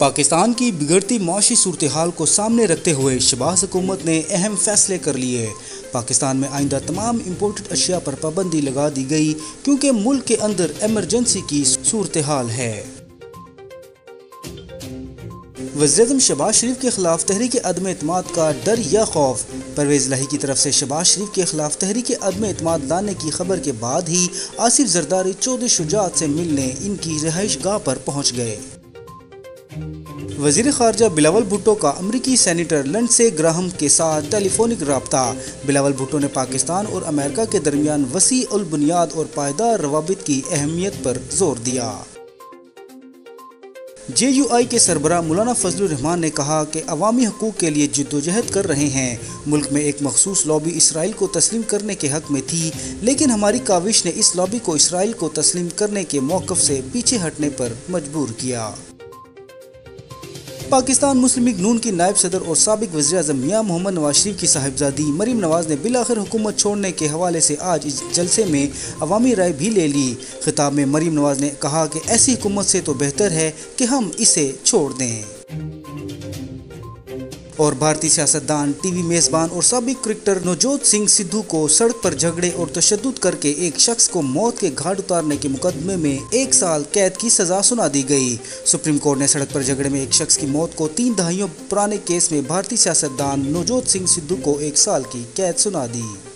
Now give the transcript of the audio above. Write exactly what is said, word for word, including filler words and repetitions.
پاکستان کی بگڑتی معاشی صورتحال کو سامنے رکھتے ہوئے شہباز حکومت نے اہم فیصلے کر لیے۔ پاکستان میں آئندہ تمام امپورٹڈ اشیاء پر پابندی لگا دی گئی کیونکہ ملک کے اندر ایمرجنسی کی صورتحال ہے۔ وزیراعظم شہباز شریف کے خلاف تحریک عدم اعتماد کا ڈر یا خوف؟ پرویز الہی کی طرف سے شہباز شریف کے خلاف تحریک عدم اعتماد لانے کی خبر کے بعد ہی آصف زرداری چودھری شجاعت سے ملنے ان کی رہائش گاہ پر پہنچ گئے۔ وزیر خارجہ بلاول بھٹو کا امریکی سینیٹر لنڈسے گراہم کے ساتھ ٹیلی فونک رابطہ۔ بلاول بھٹو نے پاکستان اور امریکہ کے درمیان وسیع البنیاد اور پائیدار روابط کی اہمیت پر زور دیا۔ جے یو آئی کے سربراہ مولانا فضل الرحمان نے کہا کہ عوامی حقوق کے لیے جدوجہد کر رہے ہیں۔ ملک میں ایک مخصوص لابی اسرائیل کو تسلیم کرنے کے حق میں تھی، لیکن ہماری کاوش نے اس لابی کو اسرائیل کو تسلیم کرنے کے موقف سے پیچھے ہٹنے پر مجبور کیا۔ پاکستان مسلم لیگ نون کی نائب صدر اور سابق وزیر اعظم میاں محمد نواز شریف کی صاحبزادی مریم نواز نے بالآخر حکومت چھوڑنے کے حوالے سے آج اس جلسے میں عوامی رائے بھی لے لی۔ خطاب میں مریم نواز نے کہا کہ ایسی حکومت سے تو بہتر ہے کہ ہم اسے چھوڑ دیں۔ اور بھارتی سیاستدان، ٹی وی میزبان اور سابق کرکٹر نوجوت سنگھ سدھو کو سڑک پر جھگڑے اور تشدد کر کے ایک شخص کو موت کے گھاٹ اتارنے کے مقدمے میں ایک سال قید کی سزا سنا دی گئی۔ سپریم کورٹ نے سڑک پر جھگڑے میں ایک شخص کی موت کو تین دہائیوں پرانے کیس میں بھارتی سیاستدان نوجوت سنگھ سدھو کو ایک سال کی قید سنا دی۔